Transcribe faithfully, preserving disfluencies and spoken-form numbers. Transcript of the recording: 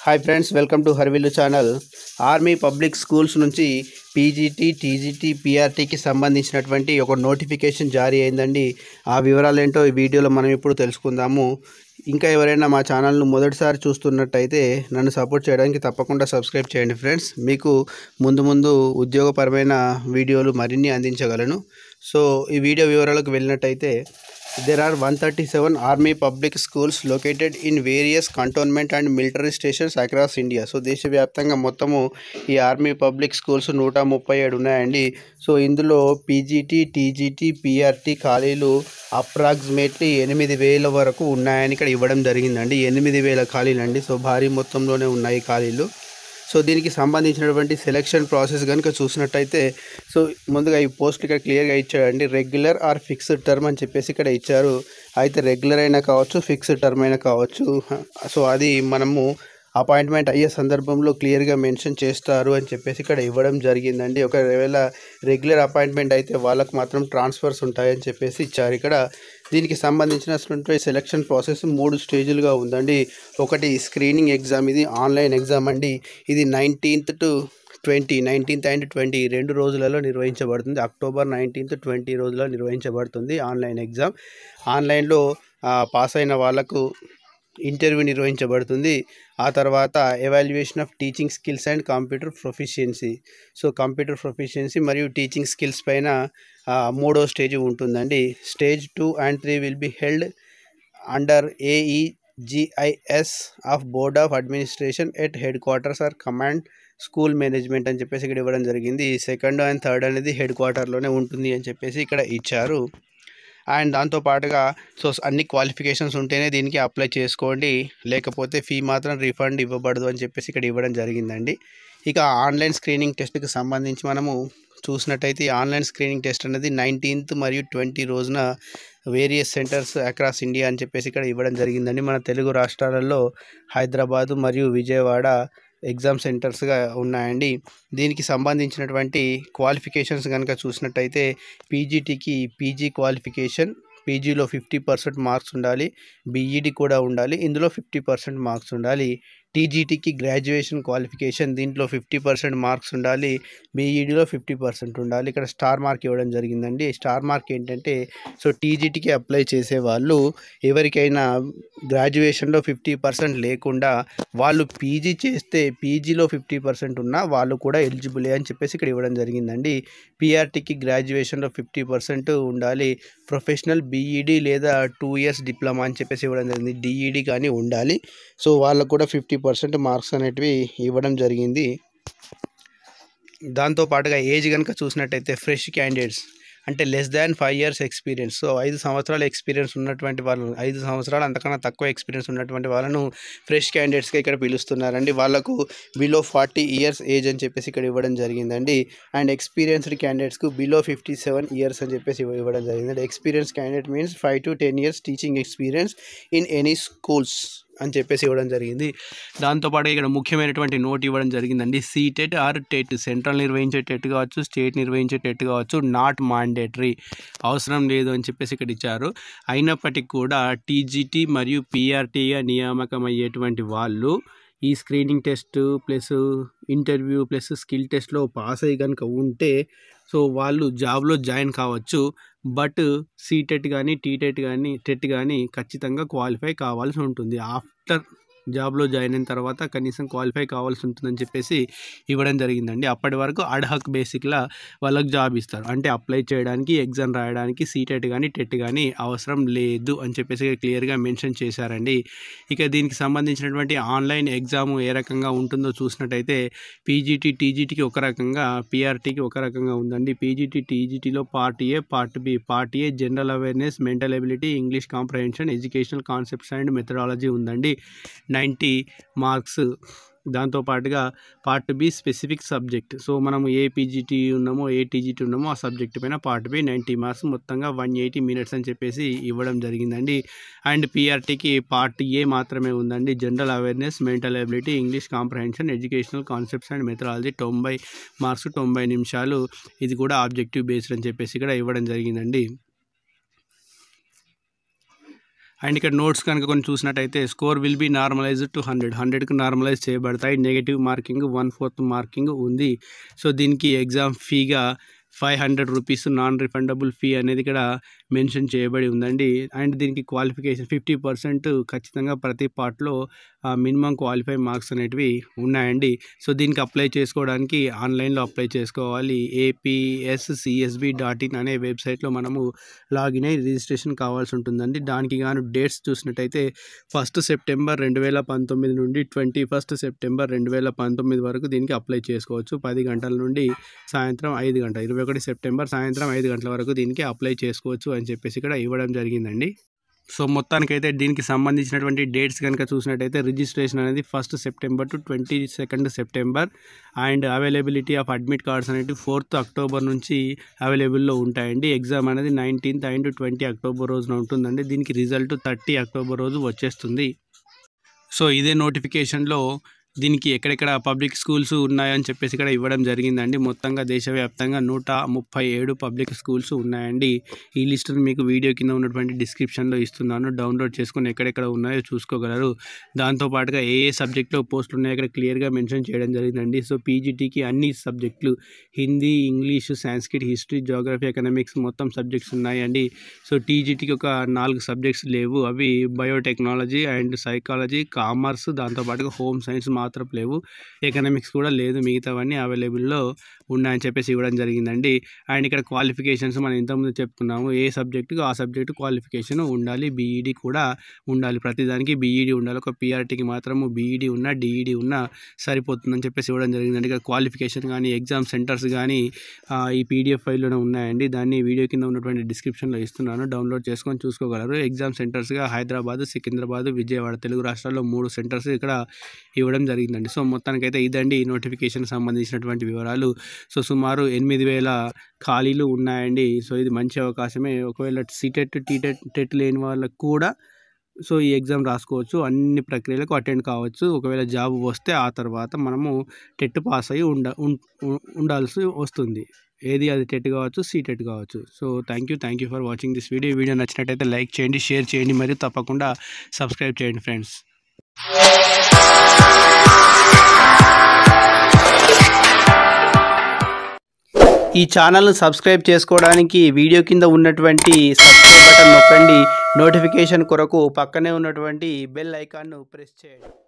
Hi friends, welcome to Harivillu channel. Army public schools నుంచి PGT, TGT, పీఆర్టీకి సంబంధించినటువంటి ఒక నోటిఫికేషన్ జారీ అయిందండి. ఆ వివరాలు ఏంటో ఈ వీడియోలో మనం ఇప్పుడు తెలుసుకుందాము. ఇంకా ఎవరైనా మా ఛానల్ను మొదటిసారి చూస్తున్నట్టయితే నన్ను సపోర్ట్ చేయడానికి తప్పకుండా సబ్స్క్రైబ్ చేయండి ఫ్రెండ్స్. మీకు ముందు ముందు ఉద్యోగపరమైన వీడియోలు మరిన్ని అందించగలను. సో ఈ వీడియో వివరాలకు వెళ్ళినట్టయితే there are one thirty-seven army public schools located in various cantonment and military stations across India. So దేశవ్యాప్తంగా మొత్తము ఈ ఆర్మీ పబ్లిక్ స్కూల్స్ నూట ముప్పై ఏడు ఉన్నాయండి. సో ఇందులో పీజీటీ, టీజీటీ, పీఆర్టీ ఖాళీలు అప్రాక్సిమేట్లీ ఎనిమిది వేల వరకు ఉన్నాయని ఇక్కడ ఇవ్వడం జరిగిందండి. ఎనిమిది వేల ఖాళీలు అండి. సో భారీ మొత్తంలోనే ఉన్నాయి ఖాళీలు. సో దీనికి సంబంధించినటువంటి సెలక్షన్ ప్రాసెస్ కనుక చూసినట్టయితే, సో ముందుగా ఈ పోస్ట్ ఇక్కడ క్లియర్గా ఇచ్చాడండి. రెగ్యులర్ ఆర్ ఫిక్స్డ్ టర్మ్ అని చెప్పేసి ఇక్కడ ఇచ్చారు. అయితే రెగ్యులర్ అయినా కావచ్చు, ఫిక్స్డ్ టర్మ్ అయినా కావచ్చు. సో అది మనము అపాయింట్మెంట్ అయ్యే సందర్భంలో క్లియర్గా మెన్షన్ చేస్తారు అని చెప్పేసి ఇక్కడ ఇవ్వడం జరిగిందండి. ఒకవేళ రెగ్యులర్ అపాయింట్మెంట్ అయితే వాళ్ళకు మాత్రం ట్రాన్స్ఫర్స్ ఉంటాయని చెప్పేసి ఇచ్చారు. ఇక్కడ దీనికి సంబంధించినటువంటి సెలక్షన్ ప్రాసెస్ మూడు స్టేజ్లుగా ఉందండి. ఒకటి స్క్రీనింగ్ ఎగ్జామ్, ఇది ఆన్లైన్ ఎగ్జామ్ అండి. ఇది nineteenth to twenty nineteenth and twenty రెండు రోజులలో నిర్వహించబడుతుంది. అక్టోబర్ నైన్టీన్త్ ట్వంటీ రోజులలో నిర్వహించబడుతుంది ఆన్లైన్ ఎగ్జామ్. ఆన్లైన్లో పాస్ అయిన వాళ్ళకు ఇంటర్వ్యూ నిర్వహించబడుతుంది. ఆ తర్వాత evaluation of teaching skills and computer proficiency. So computer proficiency మరియు టీచింగ్ స్కిల్స్ పైన మూడో స్టేజ్ ఉంటుందండి. Stage two and three will be held under AEGIS of board of administration at headquarters or command school management అని చెప్పేసి ఇక్కడ ఇవ్వడం జరిగింది. Second and third అనేది హెడ్ క్వార్టర్లోనే ఉంటుంది అని చెప్పేసి ఇక్కడ ఇచ్చారు. అండ్ దాంతోపాటుగా సో అన్ని క్వాలిఫికేషన్స్ ఉంటేనే దీనికి అప్లై చేసుకోండి, లేకపోతే ఫీ మాత్రం రీఫండ్ ఇవ్వబడదు అని చెప్పేసి ఇక్కడ ఇవ్వడం జరిగిందండి. ఇక ఆన్లైన్ స్క్రీనింగ్ టెస్ట్కి సంబంధించి మనము చూసినట్టయితే ఆన్లైన్ స్క్రీనింగ్ టెస్ట్ అనేది నైన్టీన్త్ మరియు ట్వంటీ రోజున వేరియస్ సెంటర్స్ అక్రాస్ ఇండియా అని చెప్పేసి ఇక్కడ ఇవ్వడం జరిగిందండి. మన తెలుగు రాష్ట్రాలలో హైదరాబాదు మరియు విజయవాడ ఎగ్జామ్ సెంటర్స్గా ఉన్నాయండి. దీనికి సంబంధించినటువంటి క్వాలిఫికేషన్స్ కనుక చూసినట్టయితే పీజీటీకి పీజీ క్వాలిఫికేషన్, పీజీలో ఫిఫ్టీ పర్సెంట్ మార్క్స్ ఉండాలి. బీఈడి కూడా ఉండాలి, ఇందులో ఫిఫ్టీ పర్సెంట్ మార్క్స్ ఉండాలి. టీజీటీకి గ్రాడ్యుయేషన్ క్వాలిఫికేషన్, దీంట్లో ఫిఫ్టీ పర్సెంట్ మార్క్స్ ఉండాలి. బీఈడిలో ఫిఫ్టీ పర్సెంట్ ఉండాలి. ఇక్కడ స్టార్ మార్క్ ఇవ్వడం జరిగిందండి. స్టార్ మార్క్ ఏంటంటే, సో టీజీటీకి అప్లై చేసే వాళ్ళు ఎవరికైనా గ్రాడ్యుయేషన్లో ఫిఫ్టీ పర్సెంట్ లేకుండా వాళ్ళు పీజీ చేస్తే పీజీలో ఫిఫ్టీ పర్సెంట్ ఉన్నా వాళ్ళు కూడా ఎలిజిబులే అని చెప్పేసి ఇక్కడ ఇవ్వడం జరిగిందండి. పీఆర్టీకి గ్రాడ్యుయేషన్లో ఫిఫ్టీ పర్సెంట్ ఉండాలి. ప్రొఫెషనల్ బీఈడి లేదా టూ ఇయర్స్ డిప్లొమా అని చెప్పేసి ఇవ్వడం జరిగింది. డిఈడి కానీ ఉండాలి. సో వాళ్ళకు కూడా ఫిఫ్టీ పర్సెంట్ మార్క్స్ అనేటివి ఇవ్వడం జరిగింది. దాంతోపాటుగా ఏజ్ కనుక చూసినట్టయితే ఫ్రెష్ క్యాండిడేట్స్ అంటే less than five years experience, so ఐదు సంవత్సరాల ఎక్స్పీరియన్స్ ఉన్నటువంటి వాళ్ళు, ఐదు సంవత్సరాలు అంతకన్నా తక్కువ ఎక్స్పీరియన్స్ ఉన్నటువంటి వాళ్ళను ఫ్రెష్ క్యాండిడేట్స్గా ఇక్కడ పిలుస్తున్నారండి. వాళ్ళకు బిలో ఫార్టీ ఇయర్స్ ఏజ్ అని చెప్పేసి ఇక్కడ ఇవ్వడం జరిగిందండి. అండ్ ఎక్స్పీరియన్స్డ్ క్యాండిడేట్స్కు బిలో ఫిఫ్టీ సెవెన్ ఇయర్స్ అని చెప్పేసి ఇవ్వడం జరిగిందండి. Experience candidate means five to ten years teaching experience in any schools అని చెప్పేసి ఇవ్వడం జరిగింది. దాంతోపాటు ఇక్కడ ముఖ్యమైనటువంటి నోట్ ఇవ్వడం జరిగిందండి. సీటెట్ ఆర్ టెట్, సెంట్రల్ నిర్వహించే టెట్ కావచ్చు, స్టేట్ నిర్వహించే టెట్ కావచ్చు, నాట్ మాండేటరీ, అవసరం లేదు అని చెప్పేసి ఇక్కడ ఇచ్చారు. అయినప్పటికీ కూడా టీజీటీ మరియు పీఆర్టీగా నియామకం అయ్యేటువంటి వాళ్ళు ఈ screening test plus interview plus skill టెస్ట్లో పాస్ అయ్యి కనుక ఉంటే సో వాళ్ళు జాబ్లో జాయిన్ కావచ్చు. బట్ సీటెట్ కానీ టీటెట్ కానీ టెట్ కానీ ఖచ్చితంగా క్వాలిఫై కావాల్సి ఉంటుంది. ఆఫ్టర్ జాబ్లో జాయిన్ అయిన తర్వాత కనీసం క్వాలిఫై కావాల్సి ఉంటుందని చెప్పేసి ఇవ్వడం జరిగిందండి. అప్పటి వరకు అడ్హాక్ బేసిక్లా వాళ్ళకి జాబ్ ఇస్తారు. అంటే అప్లై చేయడానికి, ఎగ్జామ్ రాయడానికి సీటెట్ కానీ టెట్ కానీ అవసరం లేదు అని చెప్పేసి క్లియర్గా మెన్షన్ చేశారండి. ఇక దీనికి సంబంధించినటువంటి ఆన్లైన్ ఎగ్జామ్ ఏ రకంగా ఉంటుందో చూసినట్టయితే పీజీటీ, టీజీటీకి ఒక రకంగా, పీఆర్టీకి ఒక రకంగా ఉందండి. పీజీటీ, టీజీటీలో part A, part B. Part A general awareness, mental ability, English comprehension, educational concepts and methodology ఉందండి. Ninety marks. దాంతోపాటుగా part B specific subject, so మనము ఏ పీజీటీ ఉన్నామో ఏ టీజీటీ ఉన్నామో ఆ సబ్జెక్ట్ పైన పార్ట్ బి నైంటీ మార్క్స్, మొత్తంగా వన్ ఎయిటీ మినిట్స్ అని చెప్పేసి ఇవ్వడం జరిగిందండి. అండ్ పీఆర్టీకి పార్ట్ ఏ మాత్రమే ఉందండి. General awareness, mental ability, English comprehension, educational concepts and methodology, తొంభై మార్క్స్, తొంభై నిమిషాలు. ఇది కూడా ఆబ్జెక్టివ్ బేస్డ్ అని చెప్పేసి ఇక్కడ ఇవ్వడం జరిగిందండి. అండ్ ఇక్కడ నోట్స్ కనుక కొన్ని చూసినట్టయితే score will be normalised to hundred హండ్రెడ్కి నార్మలైజ్ చేయబడతాయి. Negative marking one fourth marking ఉంది. సో దీనికి ఎగ్జామ్ ఫీగా five hundred rupees non refundable fee అనేది ఇక్కడ మెన్షన్ చేయబడి ఉందండి. అండ్ దీనికి క్వాలిఫికేషన్ ఫిఫ్టీ పర్సెంట్ ఖచ్చితంగా ప్రతి పార్ట్లో మినిమం క్వాలిఫై మార్క్స్ అనేటివి ఉన్నాయండి. సో దీనికి అప్లై చేసుకోవడానికి ఆన్లైన్లో అప్లై చేసుకోవాలి. ఏపీఎస్సిఎస్బి డాట్ ఇన్ అనే వెబ్సైట్లో మనము లాగిన్ అయ్యి రిజిస్ట్రేషన్ కావాల్సి ఉంటుందండి. దానికి గాను డేట్స్ చూసినట్టయితే ఫస్ట్ సెప్టెంబర్ రెండు వేల పంతొమ్మిది నుండి ట్వంటీ ఫస్ట్ సెప్టెంబర్ రెండు వేల పంతొమ్మిది వరకు దీనికి అప్లై చేసుకోవచ్చు. పది గంటల నుండి సాయంత్రం ఐదు గంటల ఇరవై ఒకటి సెప్టెంబర్ సాయంత్రం ఐదు గంటల వరకు దీనికి అప్లై చేసుకోవచ్చు అని చెప్పేసి ఇక్కడ ఇవ్వడం జరిగిందండి. సో మొత్తానికైతే దీనికి సంబంధించినటువంటి డేట్స్ కనుక చూసినట్టయితే రిజిస్ట్రేషన్ అనేది first September to twenty second September and availability of admit cards అనేవి ఫోర్త్ అక్టోబర్ నుంచి అవైలబుల్లో ఉంటాయండి. ఎగ్జామ్ అనేది నైన్టీన్త్ అండ్ ట్వంటీ అక్టోబర్ రోజున ఉంటుందండి. దీనికి రిజల్ట్ థర్టీ అక్టోబర్ రోజు వచ్చేస్తుంది. సో ఇదే నోటిఫికేషన్లో దీనికి ఎక్కడెక్కడ పబ్లిక్ స్కూల్స్ ఉన్నాయని చెప్పేసి ఇక్కడ ఇవ్వడం జరిగిందండి. మొత్తంగా దేశవ్యాప్తంగా నూట ముప్పై ఏడు పబ్లిక్ స్కూల్స్ ఉన్నాయండి. ఈ లిస్టును మీకు వీడియో కింద ఉన్నటువంటి డిస్క్రిప్షన్లో ఇస్తున్నాను. డౌన్లోడ్ చేసుకుని ఎక్కడెక్కడ ఉన్నాయో చూసుకోగలరు. దాంతోపాటుగా ఏ ఏ సబ్జెక్టులో పోస్టులు ఉన్నాయో ఇక్కడ క్లియర్గా మెన్షన్ చేయడం జరిగిందండి. సో పీజీటీకి అన్ని సబ్జెక్టులు Hindi, English, Sanskrit, history, geography, economics మొత్తం సబ్జెక్ట్స్ ఉన్నాయండి. సో టీజీటీకి ఒక నాలుగు సబ్జెక్ట్స్ లేవు. అవి బయోటెక్నాలజీ అండ్ సైకాలజీ, కామర్స్, దాంతోపాటుగా హోమ్ సైన్స్ మాత్రం లేవు. ఎకనామిక్స్ కూడా లేదు. మిగతావన్నీ అవైలబుల్లో ఉన్నాయని చెప్పేసి ఇవ్వడం జరిగిందండి. అండ్ ఇక్కడ క్వాలిఫికేషన్స్ మనం ఇంతకుముందు చెప్పుకున్నాము. ఏ సబ్జెక్టుకు ఆ సబ్జెక్టు క్వాలిఫికేషన్ ఉండాలి. బీఈడీ కూడా ఉండాలి. ప్రతిదానికి బీఈడీ ఉండాలి. ఒక పీఆర్టీకి మాత్రము బీఈడీ ఉన్నా డిఈడీ ఉన్నా సరిపోతుందని చెప్పేసి ఇవ్వడం జరిగిందండి. ఇక్కడ క్వాలిఫికేషన్ కానీ ఎగ్జామ్ సెంటర్స్ కానీ ఈ పీడిఎఫ్ ఫైల్లోనే ఉన్నాయండి. దాన్ని వీడియో కింద ఉన్నటువంటి డిస్క్రిప్షన్లో ఇస్తున్నాను. డౌన్లోడ్ చేసుకొని చూసుకోగలరు. ఎగ్జామ్ సెంటర్స్గా హైదరాబాద్, సికింద్రాబాద్, విజయవాడ తెలుగు రాష్ట్రాల్లో మూడు సెంటర్స్ ఇక్కడ ఇవ్వడం జరిగిందండి. సో మొత్తానికైతే ఇదండి ఈ నోటిఫికేషన్ సంబంధించినటువంటి వివరాలు. సో సుమారు ఎనిమిది వేల ఖాళీలు ఉన్నాయండి. సో ఇది మంచి అవకాశమే. ఒకవేళ సీటెట్, టీటెట్, టెట్ లేని వాళ్ళకు కూడా సో ఈ ఎగ్జామ్ రాసుకోవచ్చు. అన్ని ప్రక్రియలకు అటెండ్ కావచ్చు. ఒకవేళ జాబ్ వస్తే ఆ తర్వాత మనము టెట్ పాస్ అయ్యి ఉండ ఉండాల్సి వస్తుంది. ఏది అది టెట్ కావచ్చు, సీటెట్ కావచ్చు. So thank you thank you for watching this video. Video నచ్చినట్టయితే లైక్ చేయండి, షేర్ చేయండి, మరియు తప్పకుండా సబ్స్క్రైబ్ చేయండి ఫ్రెండ్స్. ఈ ఛానల్ను సబ్స్క్రైబ్ చేసుకోవడానికి వీడియో కింద ఉన్నటువంటి సబ్స్క్రైబ్ బటన్ నొక్కండి. నోటిఫికేషన్ కొరకు పక్కనే ఉన్నటువంటి బెల్ ఐకాన్ను ప్రెస్ చేయండి.